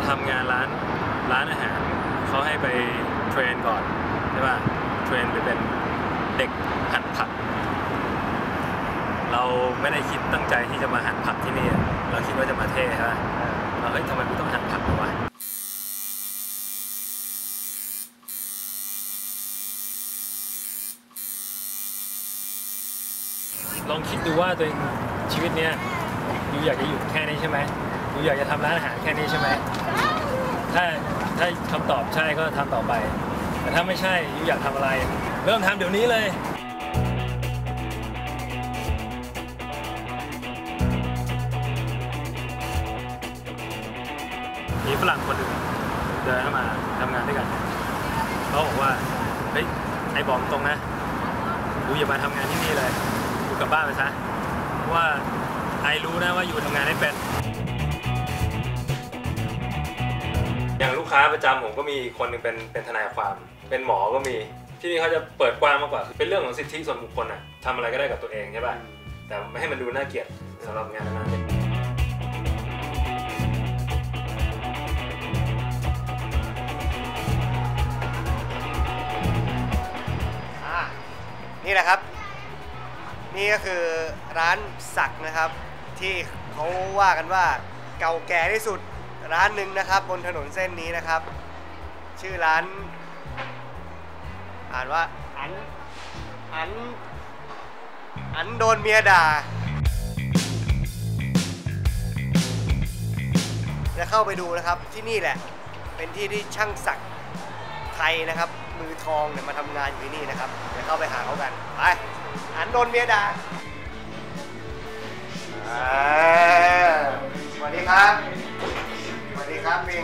ทำงานร้านอาหารเขาให้ไปเทรนก่อนใช่ป่ะเทรนไปเป็นเด็กหั่นผักเราไม่ได้คิดตั้งใจที่จะมาหั่นผักที่นี่เราคิดว่าจะมาเท่ใช่ป่ะเราทำไมกูต้องหั่นผักวะลองคิดดูว่าตัวเองชีวิตเนี้ยอยู่อยากจะอยู่แค่นี้ใช่ไหมอยู่อยากจะทำร้านอาหารแค่นี้ใช่ไหมถ้าคำตอบใช่ก็ทำต่อไปแต่ถ้าไม่ใช่อยู่อยากทำอะไรเริ่มทำเดี๋ยวนี้เลยมีฝรั่งคนหนึ่งเดินเข้ามาทำงานด้วยกันเขาบอกว่าเฮ้ยไอ้บอกตรงนะอยู่อย่ามาทำงานที่นี่เลยอยู่กลับบ้านไปซะเพราะว่าไอ้รู้นะว่าอยู่ทำงานได้เป็นอย่างลูกค้าประจำผมก็มีคนนึงเป็นทนายความเป็นหมอก็มีที่นี่เขาจะเปิดกว้างมากกว่าเป็นเรื่องของสิทธิส่วนบุคคลอะทำอะไรก็ได้กับตัวเองใช่ป่ะแต่ไม่ให้มันดูน่าเกลียดสำหรับงานนั้นนี่แหละครับนี่ก็คือร้านสักนะครับที่เขาว่ากันว่าเก่าแก่ที่สุดร้านหนึ่งนะครับบนถนนเส้นนี้นะครับชื่อร้านอ่านว่าอันโดนเมียด่าจะเข้าไปดูนะครับที่นี่แหละเป็นที่ที่ช่างสักไทยนะครับมือทองเนี่ยมาทำงานอยู่ที่นี่นะครับเดี๋ยวเข้าไปหาเขากันไปอันโดนเมียด่าสวัสดีครับสวัสดีครับปิง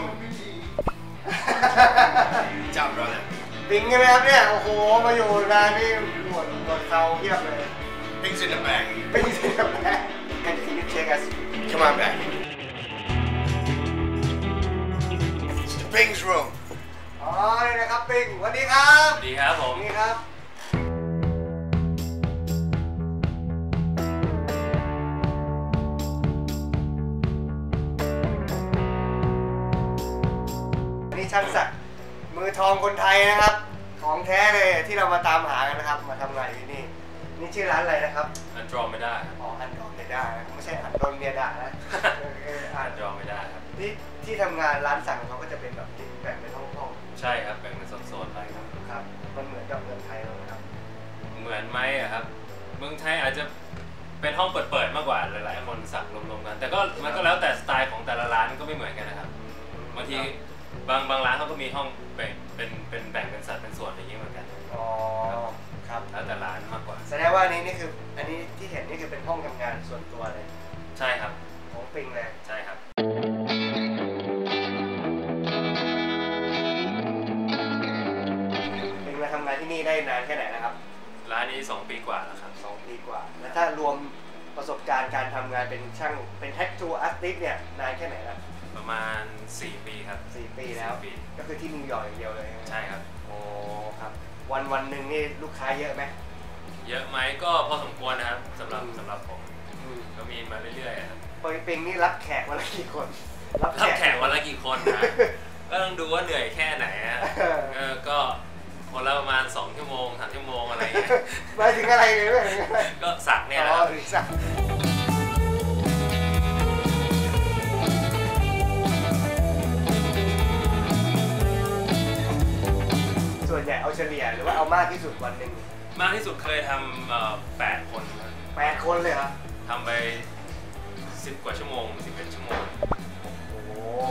จับเราเนี่ยปิงใช่ไหมครับเนี่ยโอ้โหมาอยู่ร้านนี่หมดเขาเพียบเลย Pink's in the bag Pink's in the bag Can you check us Come on back It's the Pink's room อ๋อนี่นะครับปิงสวัสดีครับดีครับผมนี่ครับนี่ช่างสักมือทองคนไทยนะครับของแท้เลยที่เรามาตามหากันนะครับมาทำงานที่นี่นี่ชื่อร้านอะไรนะครับอันดรอไม่ได้อ๋ออันดรอไม่ได้นะไม่ใช่อันโดนเมียด่านะอันดรอไม่ได้ครับที่ทำงานร้านสักของเขาก็จะเป็นแบบแบ่งเป็นห้องใช่ครับแบ่งเป็นโซนๆไปครับมันเหมือนกับเมืองไทยเราครับเหมือนไหมอะครับเมืองไทยอาจจะเป็นห้องเปิดมากกว่าหลายๆคนสักรวมๆกันแต่ก็มันก็แล้วแต่สไตล์ของแต่ละร้านก็ไม่เหมือนกันนะครับบางทีบางร้านเขาก็มีห้องแบ่งเป็นสัดเป็นส่วนอย่างนี้เหมือนกันอ๋อครับแล้วแต่ร้านมากกว่าแสดงว่านี่คืออันนี้ที่เห็นนี่คือเป็นห้องทำงานส่วนตัวเลยใช่ครับของปิงเลยใช่ครับปิงมาทำงานที่นี่ได้นานแค่ไหนนะครับร้านนี้2 ปีกว่าแล้วครับ 2 ปีกว่าแล้วถ้ารวมประสบการณ์การทำงานเป็นช่างเป็นแท็กทูอาร์ติสเนี่ยนานแค่ไหนครับประมาณ4 ปีครับ 4 ปีแล้วก็คือที่นิวยอร์กอย่างเดียวเลยใช่ครับโอ้ครับวันหนึ่งนี่ลูกค้าเยอะไหมเยอะไหมก็พอสมควรนะครับสำหรับผมก็มีมาเรื่อยๆครับปิงนี่รับแขกวันละกี่คนรับแขกวันละกี่คนนะก็ต้องดูว่าเหนื่อยแค่ไหนฮะก็คนละประมาณ2 ชั่วโมง3 ชั่วโมงอะไรเงี้ยหมายถึงอะไรเนี่ยก็สักเนี่ยนะสักส่วนใหญ่เอาเฉลี่ยหรือว่าเอามากที่สุดวันหนึ่งมากที่สุดเคยทำ8 คน 8 คนเลยครับทำไป10 กว่าชั่วโมง11 ชั่วโมงโอ้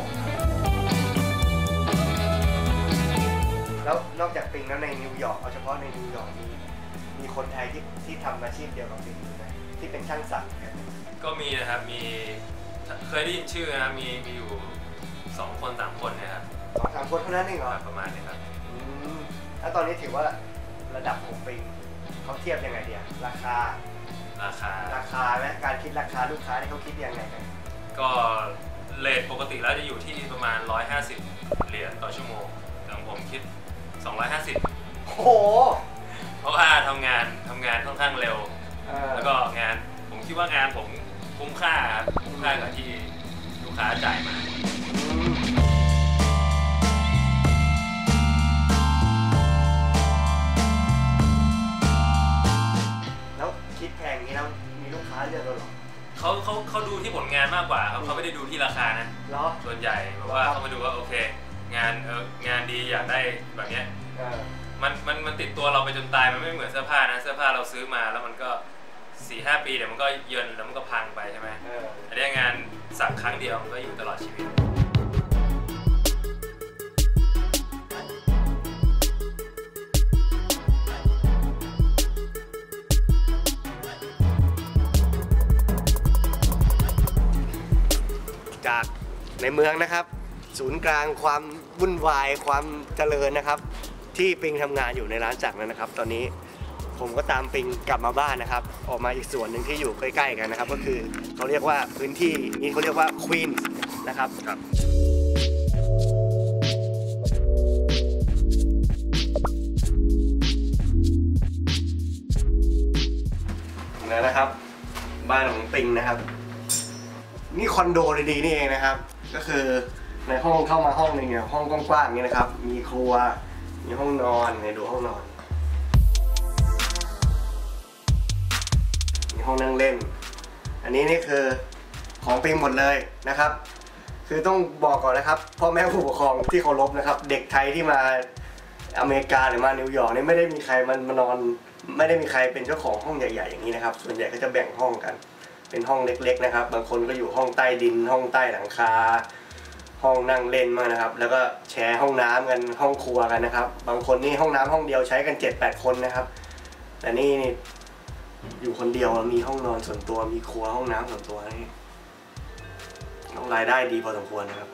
แล้วนอกจากปิงแล้วในนิวยอร์กเอาเฉพาะในนิวยอร์กมีคนไทยที่ทำอาชีพเดียวกับปิงไหมที่เป็นช่างสักก็มีนะครับมีเคยได้ยินชื่อนะมีอยู่2 คน 3 คนนะครับ 2-3 คนเท่านั้นเองเหรอประมาณนี้ครับแล้วตอนนี้ถือว่าระดับของปิงเขาเทียบยังไงเดียวราคาไหมการคิดราคาลูกค้าที่เขาคิดยังไงกันก็เรทปกติแล้วจะอยู่ที่ประมาณ$150ต่อชั่วโมงแต่ผมคิด250 โอ้โหเพราะว่าทำงานค่อนข้างเร็วแล้วก็งานผมคิดว่างานผมคุ้มค่ากับที่ลูกค้าจ่ายมาเขาดูที่ผลงานมากกว่าครับเขาไม่ได้ดูที่ราคานะส่วนใหญ่แบบว่าเขามาดูว่าโอเคงานดีอยากได้แบบเนี้ยมันติดตัวเราไปจนตายมันไม่เหมือนเสื้อผ้านะเสื้อผ้าเราซื้อมาแล้วมันก็ 4-5 ปีเดี๋ยวมันก็เยินแล้วมันก็พังไปใช่ไหมอันนี้งานสักครั้งเดียวมันก็อยู่ตลอดชีวิตจากในเมืองนะครับศูนย์กลางความวุ่นวายความเจริญนะครับที่ปิงทำงานอยู่ในร้านจักรนะครับตอนนี้ผมก็ตามปิงกลับมาบ้านนะครับออกมาอีกส่วนหนึ่งที่อยู่ใกล้ๆกันนะครับก็คือเขาเรียกว่าพื้นที่นี้เขาเรียกว่าควีนส์นะครับแล้วนะครับบ้านของปิงนะครับนี่คอนโดดีๆนี่เองนะครับก็คือในห้องเข้ามาห้องนึงเนี่ยห้องกว้างๆอย่างนี้นะครับมีครัวมีห้องนอนดูห้องนอนมีห้องนั่งเล่นอันนี้นี่คือของปิงหมดเลยนะครับคือต้องบอกก่อนนะครับพ่อแม่ผู้ปกครองที่เคารพนะครับเด็กไทยที่มาอเมริกาหรือมานิวยอร์กนี่ไม่ได้มีใครมานอนไม่ได้มีใครเป็นเจ้าของห้องใหญ่ๆอย่างนี้นะครับส่วนใหญ่ก็จะแบ่งห้องกันเป็นห้องเล็กๆนะครับบางคนก็อยู่ห้องใต้ดินห้องใต้หลังคาห้องนั่งเล่นมากนะครับแล้วก็แชร์ห้องน้ำกันห้องครัวกันนะครับบางคนนี่ห้องน้ำห้องเดียวใช้กัน 7-8 คนนะครับแต่นี่อยู่คนเดียวมีห้องนอนส่วนตัวมีครัวห้องน้ำส่วนตัวนี่ต้องรายได้ดีพอสมควรนะครับ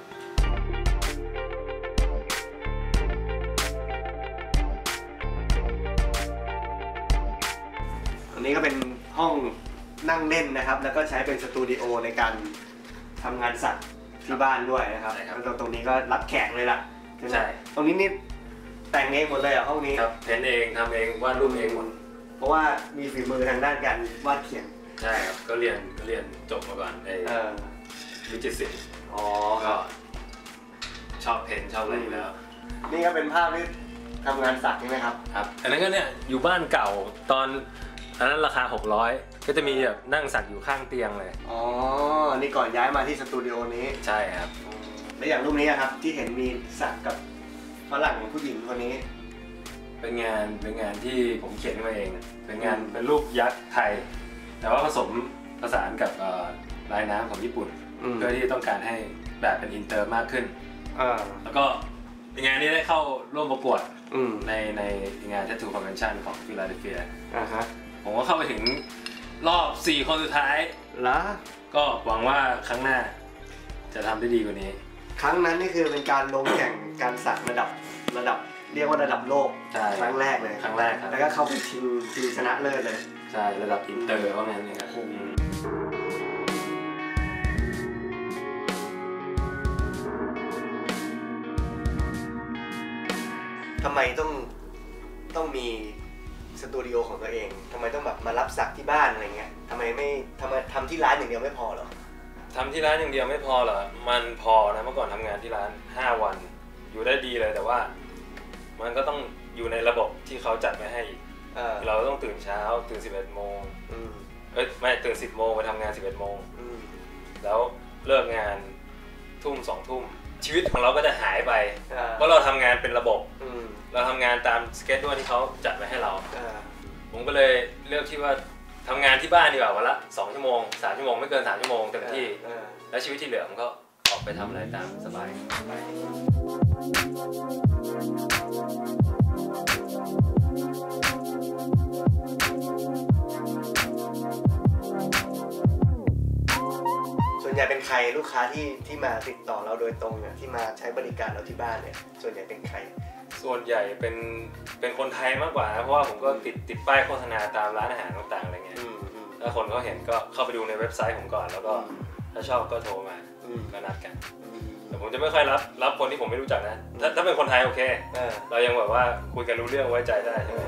อันนี้ก็เป็นห้องนั่งเล่นนะครับแล้วก็ใช้เป็นสตูดิโอในการทำงานสัตว์ที่บ้านด้วยนะครับแล้วตรงนี้ก็รับแขกเลยล่ะใช่ตรงนี้นี่แต่งเองหมดเลยอ่ะห้องนี้ครับเพ้นเองทำเองวาดรูปเองหมดเพราะว่ามีฝีมือทางด้านการวาดเขียนใช่ครับก็เรียนจบมาก่อนในวิจิตรศิลป์ก็ชอบเพ้นชอบอะไรอยู่แล้วนี่ก็เป็นภาพที่ทำงานสักใช่ไหมครับครับอันนั้นก็เนี่ยอยู่บ้านเก่าตอนอันนั้นราคา600ก็จะมีแบบนั่งสักอยู่ข้างเตียงเลยอ๋อนี่ก่อนย้ายมาที่สตูดิโอนี้ใช่ครับแล้วอย่างรูปนี้ครับที่เห็นมีสักกับฝรั่งผู้หญิงคนนี้เป็นงานที่ผมเขียนมาเองเป็นรูปยักษ์ไทยแต่ว่าผสานกับลายน้ำของญี่ปุ่นเพื่อที่ต้องการให้แบบเป็นอินเตอร์มากขึ้นแล้วก็งานนี้ได้เข้าร่วมประกวดในงาน Tattoo Convention ของฟิลาเดลเฟียผมก็เข้าไปถึงรอบ4 คนสุดท้ายแล้วก็หวังว่าครั้งหน้าจะทำได้ดีกว่านี้ครั้งนั้นนี่คือเป็นการลงแข่งการสักระดับเรียกว่าระดับโลกครั้งแรกเลยครับแล้วก็เข้าไปชิงชนะเลิศเลยใช่ระดับอินเตอร์ว่างั้นครับทำไมต้องมีสตูดิโอของตัวเองทำไมต้องแบบมารับสักที่บ้านอะไรเงี้ยทำไมทำที่ร้านอย่างเดียวไม่พอหรอทำที่ร้านอย่างเดียวไม่พอเหรอมันพอนะเมื่อก่อนทำงานที่ร้าน5 วันอยู่ได้ดีเลยแต่ว่ามันก็ต้องอยู่ในระบบที่เขาจัดไว้ให้เราต้องตื่นเช้าตื่น11 โมงไม่ตื่น10 โมงไปทำงาน11 โมงแล้วเลิกงานทุ่ม2 ทุ่มชีวิตของเราก็จะหายไปเพราะเราทำงานเป็นระบบเราทำงานตามสเกจด้วยที่เขาจัดไว้ให้เราผมก็เลยเลือกที่ว่าทำงานที่บ้านดีกว่าวันละ2 ชั่วโมง3 ชั่วโมงไม่เกิน3 ชั่วโมงเต็มที่แล้วชีวิตที่เหลือผมก็ออกไปทำอะไรตามสบายส่วนใหญ่เป็นใครลูกค้าที่มาติดต่อเราโดยตรงเนี่ยที่มาใช้บริการเราที่บ้านเนี่ยส่วนใหญ่เป็นใครส่วนใหญ่เป็นคนไทยมากกว่านะเพราะว่าผมก็ติดป้ายโฆษณาตามร้านอาหารต่างๆอะไรเงี้ยถ้าคนเขาเห็นก็เข้าไปดูในเว็บไซต์ผมก่อนแล้วก็ถ้าชอบก็โทรมาก็นัดกันแต่ผมจะไม่ค่อยรับคนที่ผมไม่รู้จักนะถ้าเป็นคนไทยโอเคเรายังแบบว่าคุยกันรู้เรื่องไว้ใจได้ใช่ไหม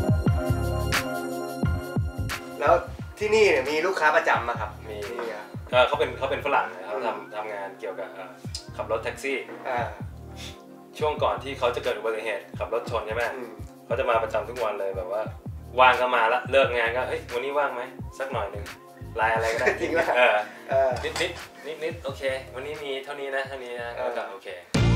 แล้วที่นี่เนี่ยมีลูกค้าประจำมาครับมีเขาเป็นฝรั่งเขาทำงานเกี่ยวกับขับรถแท็กซี่ช่วงก่อนที่เขาจะเกิดอุบัติเหตุขับรถชนใช่ไหมเขาจะมาประจำทุกวันเลยแบบว่าว่างก็มาละเลิกงานก็เฮ้ยวันนี้ว่างไหมสักหน่อยหนึ่งไลน์อะไรก็ได้จริงว่านิดโอเควันนี้มีเท่านี้นะแล้วก็โอเค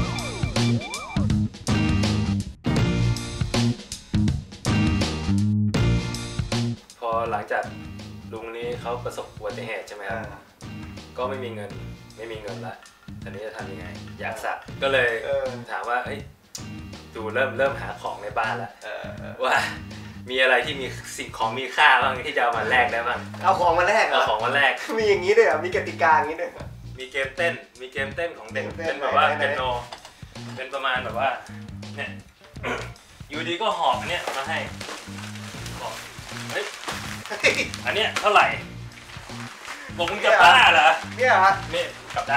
พอหลังจากลุงนี้เขาประสบอุบัติเหตุใช่ไหมครับก็ไม่มีเงินละตอนนี้จะทำยังไงอยากสักก็เลยถามว่าเฮ้ยดูเริ่มหาของในบ้านแล้วว่ามีอะไรที่มีสิ่งของมีค่าบ้างที่จะเอามาแลกได้บ้างเอาของมาแลกมีอย่างนี้ด้วยเหรอมีกติกาอย่างนี้ด้วยมีเกมเต้นของเด็กเป็นแบบว่าเป็นโนเป็นประมาณแบบว่าเนี่ยอยู่ดีก็หอบอันเนี้ยมาให้บอกเฮ้ยอันเนี้ยเท่าไหร่บอกมึงจะบ้าเหรอเนี่ยฮะนี่กลับได้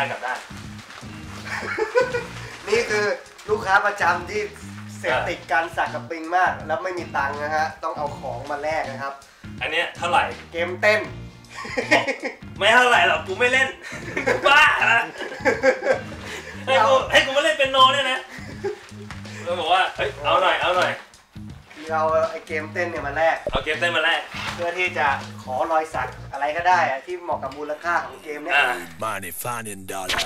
นี่คือลูกค้าประจำที่เสพติดการสักกับปิงมากแล้วไม่มีตังค์นะฮะต้องเอาของมาแลกนะครับอันเนี้ยเท่าไหร่เกมเต้นไม่เท่าไหร่หรอกกูไม่เล่นบ้านะให้กูมาเล่นเป็นโนเนี่ยนะเราบอกว่าเฮ้ยเอาหน่อยเราไอเกมเต้นเนี่ยมาแลกเอาเกมเต้นมาแลกเพื่อที่จะขอรอยสักอะไรก็ได้ที่เหมาะกับมูลค่าของเกมเนี่ย Money finding dollar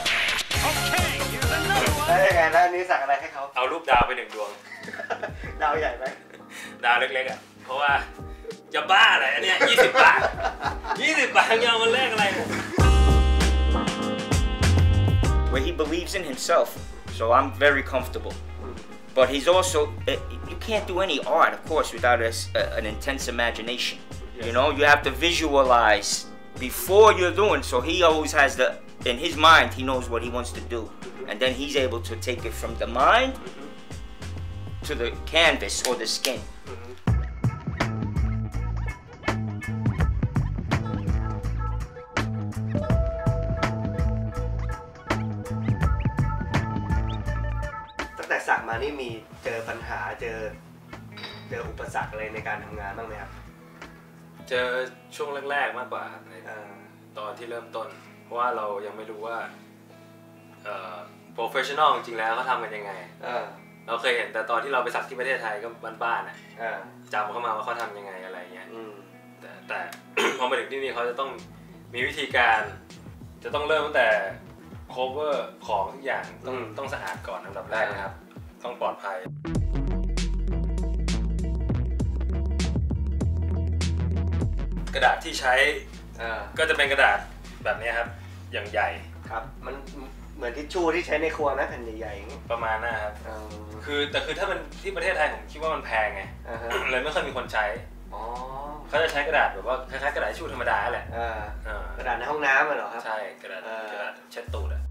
แล้วยังไงแล้วอันนี้สักอะไรให้เขาเอารูปดาวไป1 ดวงดาวใหญ่ไหมดาวเล็กๆอ่ะเพราะว่าจะบ้าอะไรอันเนี้ย20 บาทยังเอามาแลกอะไร where he believes in himself so I'm very comfortable but he's also you can't do any art of course without an intense imagination you know you have to visualize before you're doing so he always has in his mind he knows what he wants to do and then he's able to take it from the mind to the canvas or the skin แต่สักมานี่มีเจอปัญหาเจออุปสรรคอะไรในการทำงานบ้างไหมครับเจอช่วงแรกๆมากกว่าในตอนที่เริ่มต้นเพราะว่าเรายังไม่รู้ว่าprofessional จริงๆแล้วเขาทำกันยังไงเราเคยเห็นแต่ตอนที่เราไปสักที่ประเทศไทยก็บ้านๆนะจำเข้ามาว่าเขาทำยังไงอะไรเงี้ยแต่ พอมาถึงที่นี่เขาจะต้องมีวิธีการจะต้องเริ่มตั้งแต่ cover ของทุกอย่างต้องสะอาดก่อนอันดับแรกนะครับต้องปลอดภัยกระดาษที่ใช้ก็จะเป็นกระดาษแบบนี้ครับอย่างใหญ่ครับมันเหมือนทิชชู่ที่ใช้ในครัวนะแผ่นใหญ่ๆประมาณนั้นครับคือถ้ามันที่ประเทศไทยผมคิดว่ามันแพงไงเลยไม่ค่อยมีคนใช้เขาจะใช้กระดาษแบบว่าคล้ายๆกระดาษทิชชู่ธรรมดาแหละกระดาษในห้องน้ำเหรอครับใช่กระดาษเช็ดตูดอะ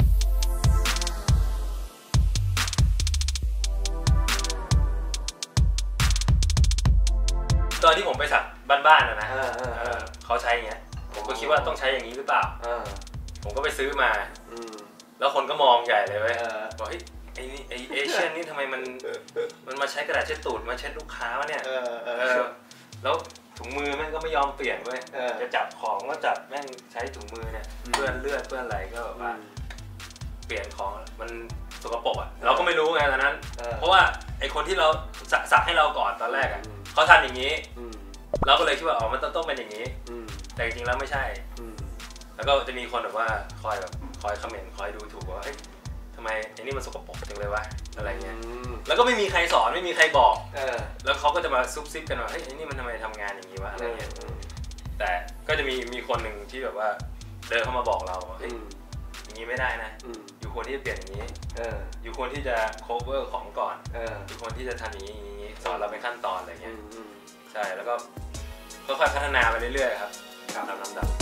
ตอนที่ผมไปสักบ้านๆนะเขาใช้อย่างเงี้ยผมก็คิดว่าต้องใช้อย่างนี้หรือเปล่าผมก็ไปซื้อมาแล้วคนก็มองใหญ่เลยเว้ยบอกเฮ้ยไอ้เอเชียนนี่ทำไมมันมาใช้กระดาษเช็ดตูดมาเช็ดลูกค้าวะเนี่ยแล้วถุงมือแม่งก็ไม่ยอมเปลี่ยนเว้ยจะจับของก็จับแม่งใช้ถุงมือเนี่ยเปื้อนเลือดเปื้อนอะไรก็แบบว่าเปลี่ยนของมันสกปรกอ่ะเราก็ไม่รู้ไงตอนนั้นเพราะว่าไอ้คนที่เราสักให้เราก่อนตอนแรกอ่ะเขาทำอย่างนี้เราก็เลยคิดว่าอ๋อมันต้องเป็นอย่างนี้แต่จริงๆแล้วไม่ใช่แล้วก็จะมีคนแบบว่าคอยคอมเมนต์คอยดูถูกว่าเฮ้ยทำไมไอ้นี่มันสกปรกจังเลยวะอะไรเงี้ยแล้วก็ไม่มีใครสอนไม่มีใครบอกแล้วเขาก็จะมาซุบซิบกันว่าเฮ้ยไอ้นี่มันทำไมทำงานอย่างนี้วะอะไรเงี้ยแต่ก็จะมีคนหนึ่งที่แบบว่าเดินเข้ามาบอกเราเฮ้ยอย่างนี้ไม่ได้นะอยู่ควรที่จะเปลี่ยนอย่างนี้อยู่ควรที่จะ cover ของก่อนอยู่ควรที่จะทำอย่างนี้สอนเราเป็นขั้นตอนอะไรเงี้ยใช่แล้วก็ค่อยๆพัฒนาไปเรื่อยๆครับตามลำดับ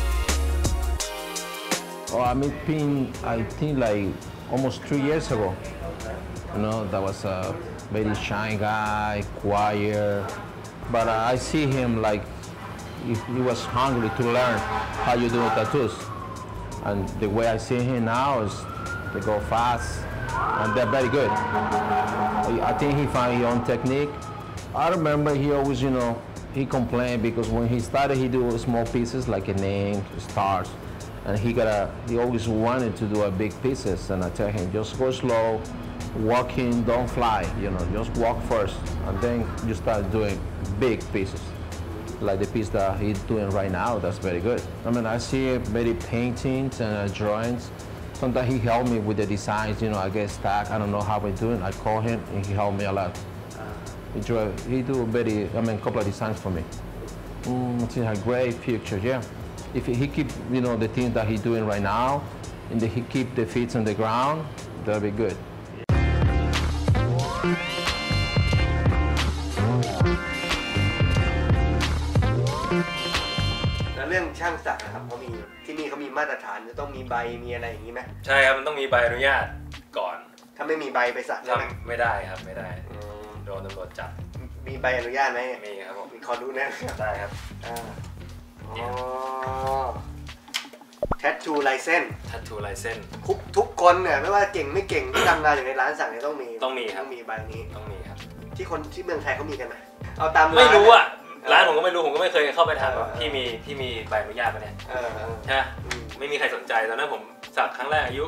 I met Ping, I think like almost 3 years ago. You know, that was a very shy guy, quiet. But I see him like he was hungry to learn how you do tattoos. And the way I see him now is they go fast and they're very good. I think he found his own technique. I remember he always, you know, he complained because when he started, he do small pieces like a name, stars. and he always wanted to do a big pieces, and I tell him just go slow, walking, don't fly, you know, just walk first, and then you start doing big pieces. Like the piece that he's doing right now, that's very good. I mean, I see many paintings and drawings. Sometimes he helped me with the designs, you know, I get stuck, I don't know how we're doing. I call him and he helped me a lot. He do a couple of designs for me. It's a great picture, yeah. If he keep, you know, the things that he's doing right now, and he keep the feet on the ground, that'll be good. แล้วเรื่องช่างศักดิ์นะครับเขามีที่นี่เขามีมาตรฐานจะต้องมีใบมีอะไรอย่างนี้ไหมใช่ครับมันต้องมีใบอนุญาตก่อนถ้าไม่มีใบไปสักได้ไหมไม่ได้ครับไม่ได้โดนตำรวจจับมีใบอนุญาตไหมมีครับผมมีขอดูแน่ได้ครับTattoo license ทัตทูไลเซนส์ทุกคนเนี่ยไม่ว่าเก่งไม่เก่งที่ทำงานอยู่ในร้านสักเนี่ยต้องมีครับต้องมีใบนี้ต้องมีครับที่คนที่เมืองไทยเขามีกันไหมเอาตามร้านไม่รู้อ่ะร้านผมก็ไม่รู้ผมก็ไม่เคยเข้าไปถามว่าพี่มีใบอนุญาตปะเนี่ยใช่ไหมไม่มีใครสนใจตอนนั้นผมสักครั้งแรกอายุ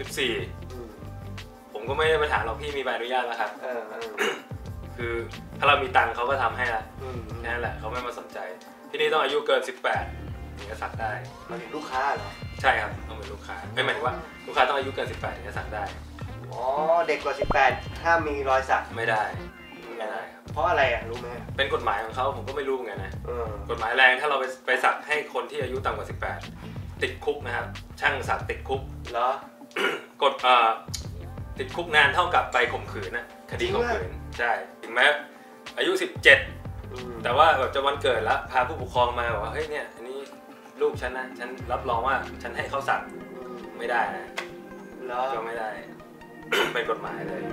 14ผมก็ไม่ได้ไปถามหรอกพี่มีใบอนุญาตไหมครับคือถ้าเรามีตังค์เขาก็ทำให้ละแค่นั้นแหละเขาไม่มาสนใจที่นี่ต้องอายุเกิน18ถึงจะสักได้เราเป็นลูกค้าเหรอใช่ครับต้องเป็นลูกค้าไม่หมายถึงว่าลูกค้าต้องอายุเกิน18ถึงจะสักได้อ๋อเด็กกว่า18ถ้ามีรอยสักไม่ได้ครับเพราะอะไรอ่ะรู้ไหมเป็นกฎหมายของเขาผมก็ไม่รู้เหมือนกันนะกฎหมายแรงถ้าเราไปสักให้คนที่อายุต่ำกว่า18ติดคุกนะครับช่างสักติดคุกเหรอกฎติดคุกนานเท่ากับไปข่มขืนนะคดีข่มขืนใช่ถึงแม้อายุ17แต่ว่าแบบจะวันเกิดแล้วพาผู้ปกครองมาบอกว่าเฮ้ยเนี่ยอันนี้ลูกฉันนะฉันรับรองว่าฉันให้เขาสักไม่ได้นะก็ไม่ได้ เป็นกฎหมายเลย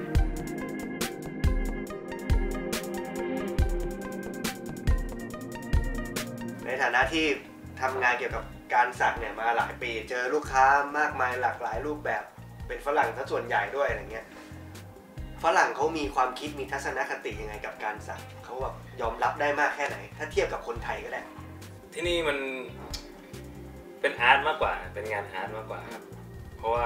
ในฐานะที่ทำงานเกี่ยวกับการสักเนี่ยมาหลายปีเจอลูกค้ามากมายหลากหลายรูปแบบเป็นฝรั่งซะส่วนใหญ่ด้วยอะไรเงี้ยฝรั่งเขามีความคิดมีทัศนคติยังไงกับการสักเขาแบบยอมรับได้มากแค่ไหนถ้าเทียบกับคนไทยก็ได้ที่นี่มันเป็นอาร์ตมากกว่าเป็นงานอาร์ตมากกว่าครับเพราะว่า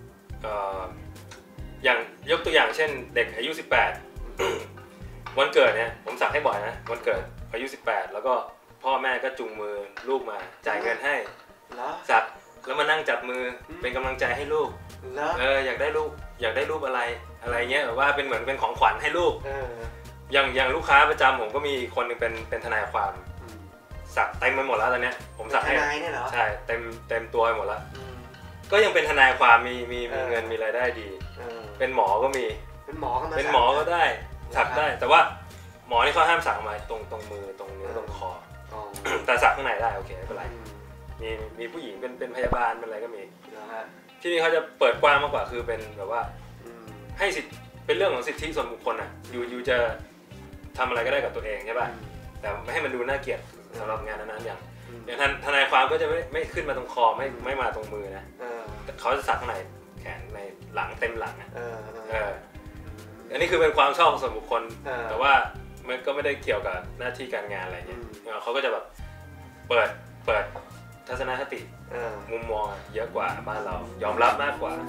อย่างยกตัวอย่างเช่นเด็กอายุ18วันเกิดเนี่ยผมสักให้บ่อยนะวันเกิดอายุ18แล้วก็พ่อแม่ก็จูงมือลูกมาจ่ายเงินให้สักแล้วมานั่งจับมือเป็นกำลังใจให้ลูกอยากได้รูปอะไรเงี้ยแบบว่าเป็นเหมือนเป็นของขวัญให้ลูกอย่างลูกค้าประจำผมก็มีคนนึงเป็นทนายความสักเต็มไปหมดแล้วตอนเนี้ยผมสักให้ใช่เต็มตัวไปหมดแล้วก็ยังเป็นทนายความมีเงินมีรายได้ดีเป็นหมอก็มีเป็นหมอก็ได้สักได้แต่ว่าหมอนี่เขาห้ามสักมาตรงมือตรงนิ้วตรงคอแต่สักข้างในได้โอเคไม่เป็นไรมีผู้หญิงเป็นพยาบาลเป็นอะไรก็มีที่นี่เขาจะเปิดกว้างมากกว่าคือเป็นแบบว่าให้สิทธิ์เป็นเรื่องของสิทธิส่วนบุคคลอ่ะอยู่จะทำอะไรก็ได้กับตัวเองใช่ป่ะแต่ไม่ให้มันดูน่าเกลียดสำหรับงานนั้นๆอย่างทนายความก็จะไม่ขึ้นมาตรงคอไม่มาตรงมือนะเขาจะสักข้างในแขนในหลังเต็มหลังอันนี้คือเป็นความชอบส่วนบุคคลแต่ว่ามันก็ไม่ได้เกี่ยวกับหน้าที่การงานอะไรเงี้ยเขาก็จะแบบเปิดทัศนคติมุมมองเยอะกว่าบ้านเรายอมรับมากกว่า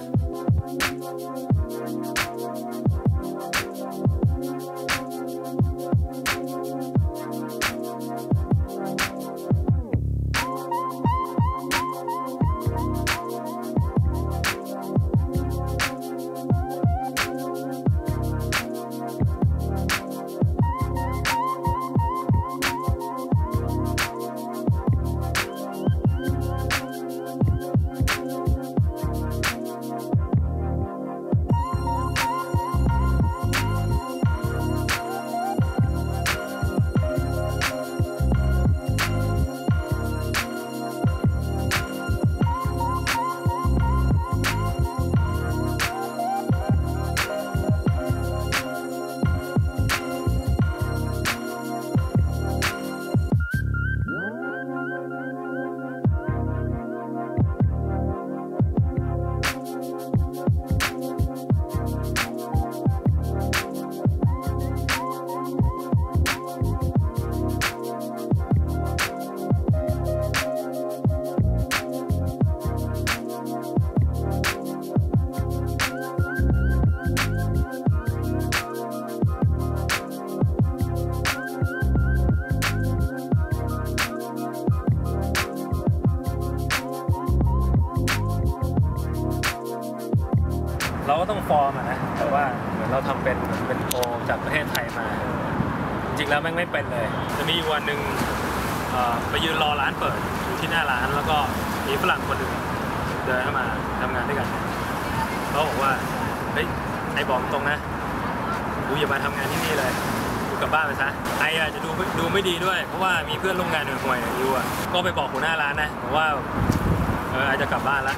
เราก็ต้องฟอร์มนะแต่ว่าเหมือนเราทำเป็นโปรจากประเทศไทยมาจริงๆแล้วแม่งไม่เป็นเลยจะมีวันหนึ่งไปยืนรอร้านเปิดอยู่ที่หน้าร้านแล้วก็มีฝรั่งคนหนึ่งเดินเข้ามาทำงานด้วยกันเขาบอกว่าเฮ้ยไอ้บอกตรงนะกูอย่ามาทำงานที่นี่เลยกูกลับบ้านไปซะไอ้อาจจะดูไม่ดีด้วยเพราะว่ามีเพื่อนร่วมงานห่วยๆอยู่อ่ะก็ไปบอกหัวหน้าร้านนะบอกว่าอาจจะกลับบ้านละ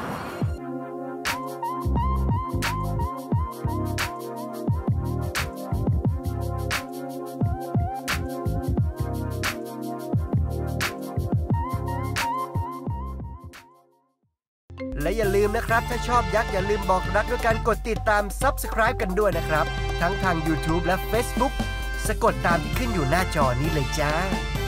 และอย่าลืมนะครับถ้าชอบยักษ์อย่าลืมบอกรักด้วยการกดติดตาม Subscribe กันด้วยนะครับทั้งทาง YouTube และ Facebook สะกดตามที่ขึ้นอยู่หน้าจอนี้เลยจ้า